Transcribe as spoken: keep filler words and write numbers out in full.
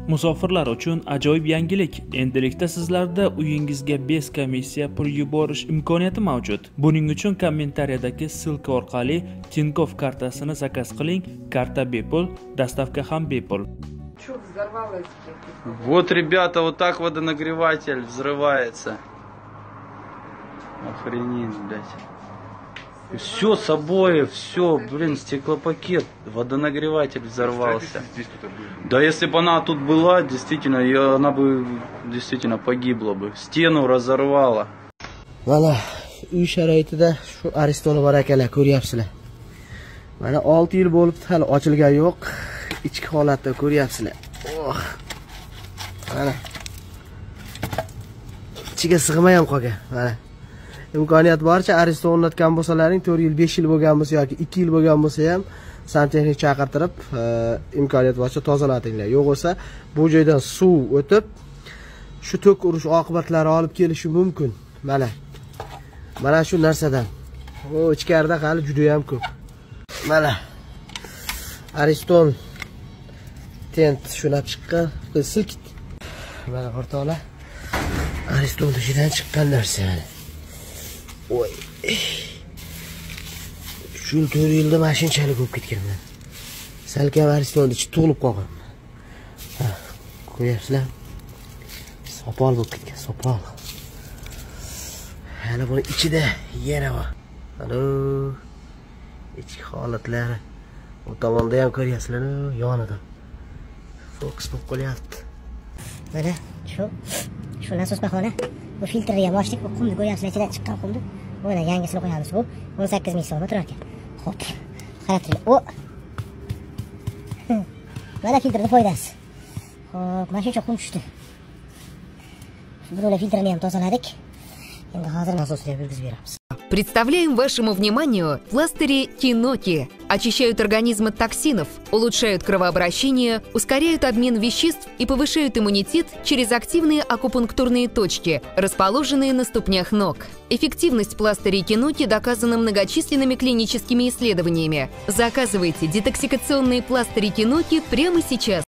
Musofirlar uchun ajoyib yangilik. Endilikda sizlarda uyingizga bez komissiya pul yuborish imkoniyati mavjud. Buning uchun kommentariyadagi ssilka orqali Tinkoff kartasini zakaz qiling. Karta bepul, доставка ham bepul. Вот, ребята, вот так водонагреватель взрывается. Охренеть, блядь. Все с обоев, все, блин, стеклопакет, водонагреватель взорвался. Да если бы она тут была, действительно, я, она бы действительно погибла бы. Стену разорвала. Mana uy sharoitida shu Aristoni bor akalar, ko'ryapsizlar. Mana olti yil bo'libdi, hali ochilgani yo'q. Ichki holatda ko'ryapsizlar. Oh. Mana. Ichiga sig'may ham qolgan. Mana. İmkoniyat boricha Ariston o'rnatgan bo'lsalaring, to'rt yil, besh yil bo'lgan bo'lsa yoki ikki yil bo'lgan bo'lsa ham santexnik chaqirtirib, imkoniyat boricha tozalatinglar. Yo'q bo'lsa, bu joydan suv o'tib, shu tok urish oqibatlari olib kelishi mumkin. Mana. Mana shu narsadan. O ichkarida hali juda ham ko'p. Mana. Ariston tent shunab chiqqan, silkit. Mana o'rtoqlar. Ariston ichidan chiqqan narsa. Oy. uch yil, to'rt yilda mashinchalik bo'lib ketganman. Salkam Ariston ichi to'lib qolgan. Ha, ko'ryapsizlar? Sopol bo'lib ketgan, sopol. Hali buni ichida yana bor. Alo. Ichki holatlari. Bu tomonda ham ko'ryapsizlar, yonida. Fokus bo'lib qolyapti. Mana shu shu nasos bahona. Bu filtrni ham ochdik, bu qumni ko'ryapsizlar, ichidan chiqqan qumni. Mana yangisini qo'yamiz. Bu o'n sakkiz ming so'm turar ekan. Xo'p. Qarab turing. O. Mana filtrning foydasi. Xo'p, mana shuncha qum tushdi. Bularni filtrni ham tozaladik. Endi hozir nasosni ham yurgizib beramiz. Представляем вашему вниманию пластыри Киноки. Очищают организм от токсинов, улучшают кровообращение, ускоряют обмен веществ и повышают иммунитет через активные акупунктурные точки, расположенные на ступнях ног. Эффективность пластырей Киноки доказана многочисленными клиническими исследованиями. Заказывайте детоксикационные пластыри Киноки прямо сейчас.